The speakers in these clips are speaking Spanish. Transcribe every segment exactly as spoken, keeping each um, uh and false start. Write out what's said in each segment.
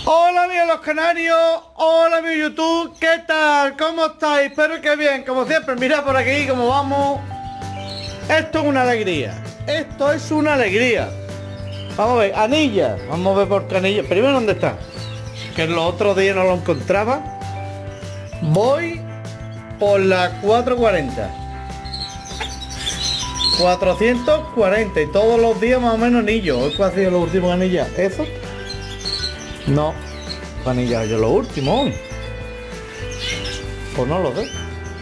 Hola amigos los canarios, hola mi YouTube, ¿qué tal? ¿Cómo estáis? Espero que bien, como siempre, mirad por aquí cómo vamos. Esto es una alegría, esto es una alegría. Vamos a ver, anillas, vamos a ver por qué anillas. Primero, ¿dónde está? Que los otros días no lo encontraba. Voy por la cuatrocientos cuarenta. cuatrocientos cuarenta y todos los días más o menos anillos. Hoy fue así los últimos anillas. ¿Eso? No, anillas yo lo último hoy. Pues no lo sé.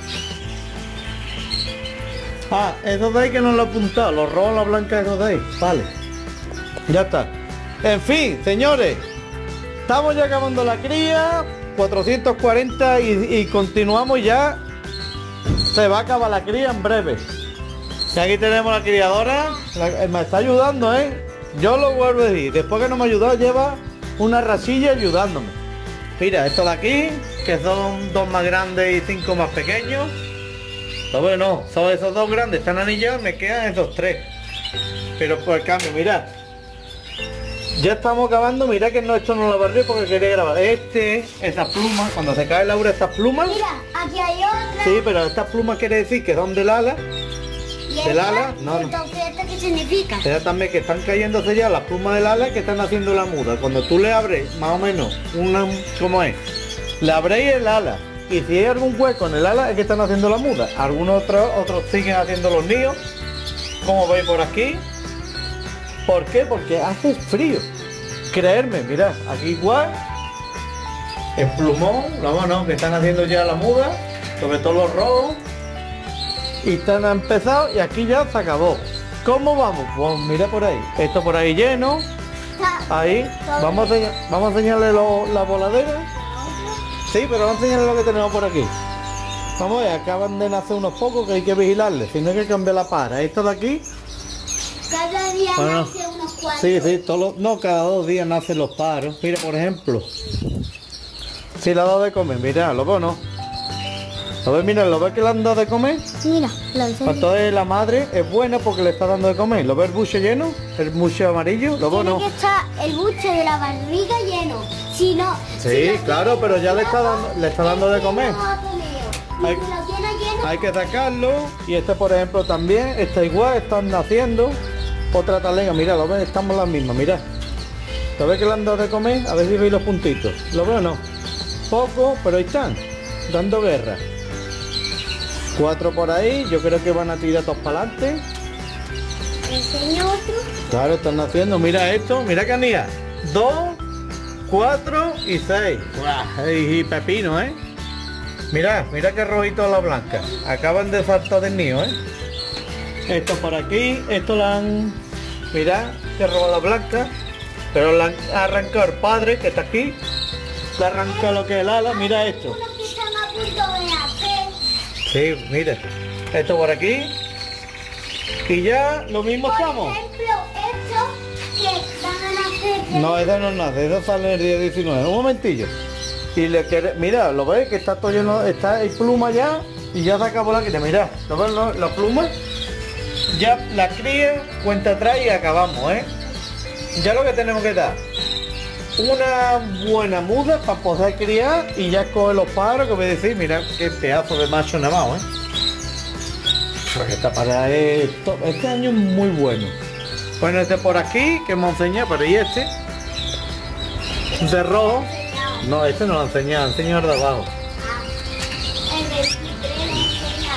Ah, esos de ahí que no lo he apuntado. Los rojos, la blanca, esos de ahí. Vale. Ya está. En fin, señores. Estamos ya acabando la cría. cuatrocientos cuarenta y, y continuamos ya. Se va a acabar la cría en breve. Y aquí tenemos la criadora. La, me está ayudando, ¿eh? Yo lo vuelvo a decir. Después que no me ha ayudado, lleva una racilla ayudándome. Mira, esto de aquí, que son dos más grandes y cinco más pequeños. Pero bueno, son esos dos grandes, están anillados, me quedan esos tres. Pero por el cambio, mirad. Ya estamos acabando, mirad que no, esto no lo barrió porque quería grabar. Este, esas plumas, cuando se cae Laura, estas plumas. Mira, aquí hay otra. Sí, pero estas plumas quiere decir que son del ala. ¿Y ¿Del esta? ala? No, no. Entonces, ¿esto qué significa? Mira también que están cayéndose ya las plumas del ala que están haciendo la muda. Cuando tú le abres más o menos una, ¿cómo es? Le abréis el ala. Y si hay algún hueco en el ala es que están haciendo la muda. Algunos otros, otros siguen haciendo los nidos. Como veis por aquí. ¿Por qué? Porque hace frío. Creerme, mirad, aquí igual. El plumón, vamos no, que están haciendo ya la muda. Sobre todo los rojos. Y están empezado y aquí ya se acabó. ¿Cómo vamos? Pues mira por ahí. Esto por ahí lleno. Ahí. Vamos a, vamos a enseñarle lo, la voladera. Sí, pero vamos a enseñarle lo que tenemos por aquí. Vamos a ver, acaban de nacer unos pocos que hay que vigilarles. Si no hay que cambiar la para. Esto de aquí. Cada día Bueno, nace unos cuantos. Sí, sí, todos los, no, cada dos días nacen los paros. Mira, por ejemplo. Si le ha dado de comer, mira, lo veo, ¿no? ¿Lo ves? Mira, ¿lo ves que le han dado de comer? Mira, lo hice. Entonces la madre es buena porque le está dando de comer. ¿Lo ves el buche lleno? El buche amarillo, ¿lo ves? Tiene No. que estar el buche de la barriga lleno. Si no. Sí, si lo claro, tiene pero ya le está lleno, dando, le está dando de este comer. no ha comido. Hay- Y si lo tiene lleno, Hay que sacarlo. Y este, por ejemplo, también está igual, están naciendo. Otra talega, mira, lo ves, estamos las mismas, mira. ¿Lo ves que le han dado de comer? A ver si veis los puntitos. ¿Lo veo o no? Poco, pero ahí están, dando guerra. Cuatro por ahí, yo creo que van a tirar todos para adelante. enseño otro. Claro, están naciendo, mira esto, mira canía. Dos, cuatro y seis. Buah, y, y pepino, ¿eh? Mira, mira qué rojito a la blanca. Acaban de saltar del nido, ¿eh? Esto por aquí, esto lo han... Mira, que roba la blanca. Pero le han arrancado el padre, que está aquí. Le arranca lo que es el ala, mira esto. Uno que están a punto de hacer. Sí, mira. Esto por aquí. Y ya lo mismo Por estamos. ejemplo, estos que van a nacer. No, eso no nace, eso sale el día diecinueve. Un momentillo. Y le quiere, mira, lo ves que está todo lleno, está hay pluma ya y ya se acabó la cría. Mira, ¿lo ves no? La pluma? Ya la cría, cuenta atrás y acabamos, ¿eh? Ya lo que tenemos que dar una buena muda para poder criar y ya coger los pájaros que voy a decir, mira qué pedazo de macho nevado, ¿eh? Porque esta para esto, este año es muy bueno. Bueno, este por aquí que hemos enseñado, pero ¿y este? De rojo. No, este no lo enseñaba, enseña el de abajo. El veintitrés le enseña.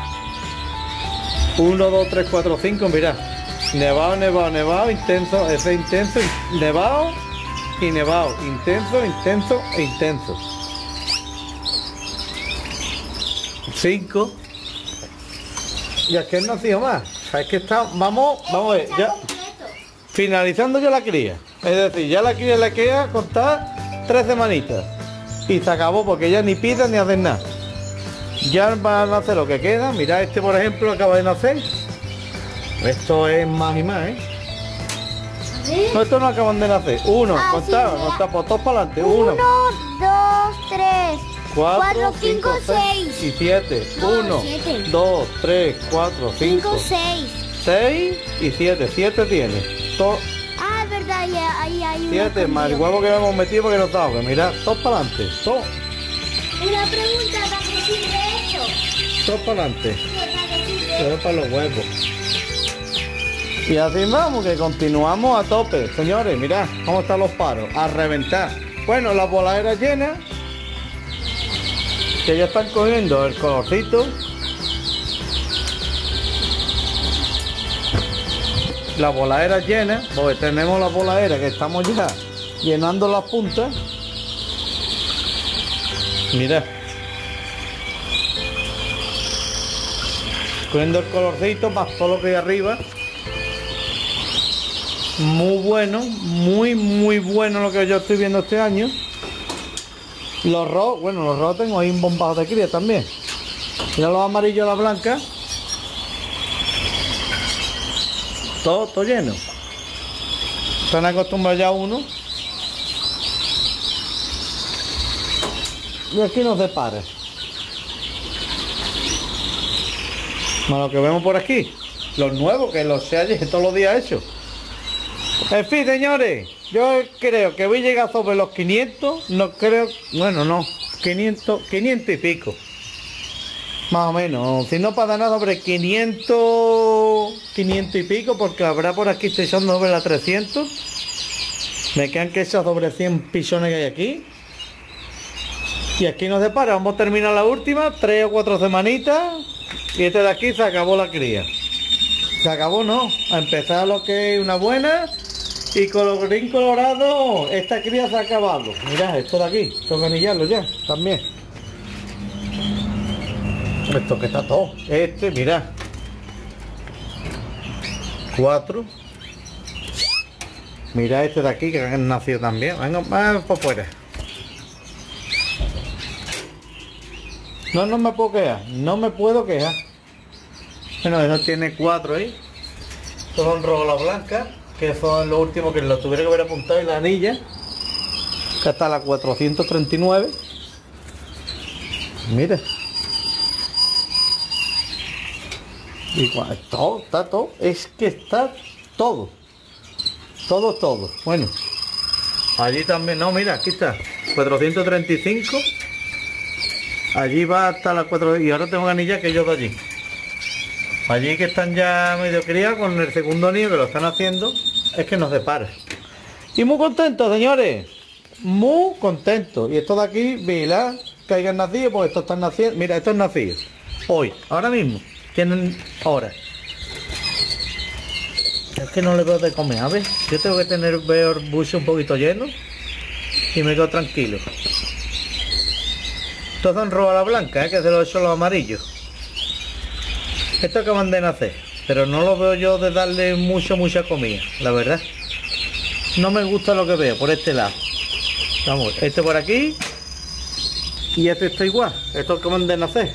uno, dos, tres, cuatro, cinco, mira. Nevado, nevado, nevado, intenso, ese intenso, nevado y nevado. Intenso, intenso e intenso. cinco. Y es que no ha sido más. Es que está, vamos, vamos a ver, ya. Finalizando ya la cría. Es decir, ya la cría le queda contar tres semanitas. Y se acabó porque ya ni pisan ni hacen nada. Ya van a hacer lo que queda. Mira, este por ejemplo acaba de nacer. Esto es más y más, ¿eh? No, estos no acaban de nacer. Uno, Ah, contá, sí, mira. contá, por todos para adelante. Uno, Uno, dos, tres, cuatro, cuatro, cinco, cinco, seis y seis. siete. No, Uno, siete. dos, tres, cuatro, cinco, Cinco, seis. seis y siete. Siete tiene. To- Ah, es verdad, y hay ahí hay uno Fíjate, más el escondido. huevo que hemos metido porque no está ahogado. Mira, todo para adelante. Todo, Una pregunta, ¿para qué sirve esto? todo para adelante. ¿Para qué sirve? Todo para los huevos. Y así vamos, que continuamos a tope. Señores, mirad cómo están los paros. A reventar. Bueno, las voladeras llenas. Que ya están cogiendo el colorcito. Las voladeras llenas, porque tenemos las voladeras que estamos ya llenando las puntas. Mirad. Cogiendo el colorcito más todo lo que hay arriba. Muy bueno, muy muy bueno lo que yo estoy viendo este año. Los rojos, bueno, los rojos tengo ahí un bombado de cría también. Mira los amarillos, la blanca. Todo, todo lleno. Están acostumbrados ya uno. Y aquí no se para. Bueno, lo que vemos por aquí, los nuevos, que los sé ayer todos los días hechos. En fin, señores, yo creo que voy a llegar sobre los quinientos, no creo, bueno, no, quinientos, quinientos y pico. Más o menos, si no pasa nada sobre quinientos, quinientos y pico, porque habrá por aquí estoy echando sobre las trescientos. Me quedan que echar sobre cien pichones que hay aquí. Y aquí no se para, vamos a terminar la última, tres o cuatro semanitas. Y este de aquí se acabó la cría. Se acabó, no, a empezar lo que es una buena. Y colorín colorado, esta cría se ha acabado. Mirad, esto de aquí, tengo que anillarlo ya, también. Esto que está todo. Este, mirad. Cuatro. Mirad este de aquí que han nacido también. Venga, más por fuera. No, no me puedo quejar. No me puedo quejar. Bueno, eso tiene cuatro ahí. Estos son rolas blancas, que son los últimos que los tuviera que haber apuntado en la anilla. Que está la cuatrocientos treinta y nueve. Mira. Y cua- todo, está todo. Es que está todo. Todo, todo. Bueno. Allí también, no, mira, aquí está. cuatrocientos treinta y cinco. Allí va hasta las cuatro. Y ahora tengo que anillar que yo de allí. Allí que están ya medio criados con el segundo nido que lo están haciendo. Es que nos separa. Y muy contentos, señores. Muy contentos. Y estos de aquí, mirad, que hayan nacido, porque estos están naciendo. Mira, estos nacidos. Hoy, ahora mismo. Tienen ahora. Es que no le veo de comer, a ver. Yo tengo que tener, veo el buche un poquito lleno. Y me quedo tranquilo. Estos son roba la blanca, ¿eh? Que se lo he hecho los amarillos. Estos acaban de nacer, pero no lo veo yo de darle mucho, mucha comida, la verdad. No me gusta lo que veo por este lado. Vamos, este por aquí. Y este está igual, estos acaban de nacer.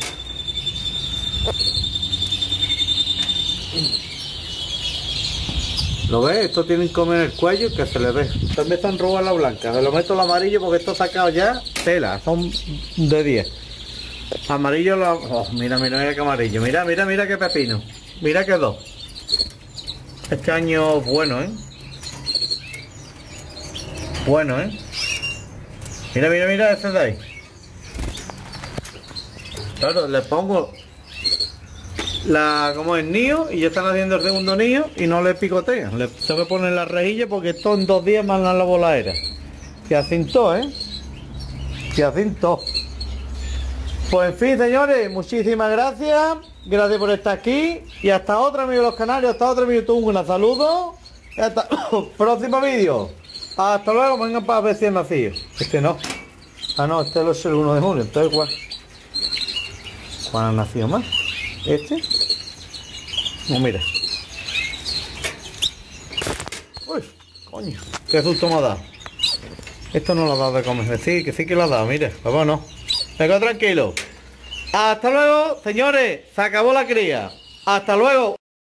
¿Lo ves? Estos tienen comer en el cuello que se les ve. También están roba la blanca. Me lo meto el amarillo porque esto sacado ya tela, son de diez. Amarillo, lo... oh, mira, mira, mira qué amarillo. Mira, mira, mira qué pepino. Mira que dos. Este año bueno, ¿eh? Bueno, ¿eh? Mira, mira, mira este de ahí. Claro, le pongo la como el nido y ya están haciendo el segundo nido y no le picotean. Le tengo que poner la rejilla porque esto en dos días más la voladera. Y así todo, ¿eh? Y así todo. Pues en fin, señores, muchísimas gracias. Gracias por estar aquí. Y hasta otra, amigos de los canales. Hasta otra, mi YouTube. Un saludo. Y hasta el próximo vídeo. Hasta luego. Vengan para ver si han nacido. Este no. Ah, no, este es el uno de junio. Entonces, ¿cuál? ¿Cuál ha nacido más? ¿Este? No, mira. Uy, coño. Qué susto me ha dado. Esto no lo ha dado de comer. Sí, que sí que lo ha dado, mira. Vamos, no. Me quedo tranquilo. Hasta luego, señores. Se acabó la cría. Hasta luego.